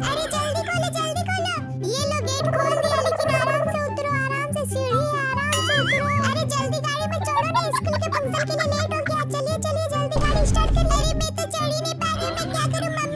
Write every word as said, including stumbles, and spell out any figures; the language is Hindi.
अरे जल्दी खोलो जल्दी खोलो। ये लो गेट खोल दिया, लेकिन आराम से उतरो, आराम से सीढ़ी है, आराम से उतरो। अरे जल्दी गाड़ी में चढ़ो ना, स्कूल के फंक्शन के लिए लेट हो गया। चलिए चलिए जल्दी गाड़ी स्टार्ट कर। अरे मैं तो चढ़ ही नहीं पा रही, मैं क्या करूं?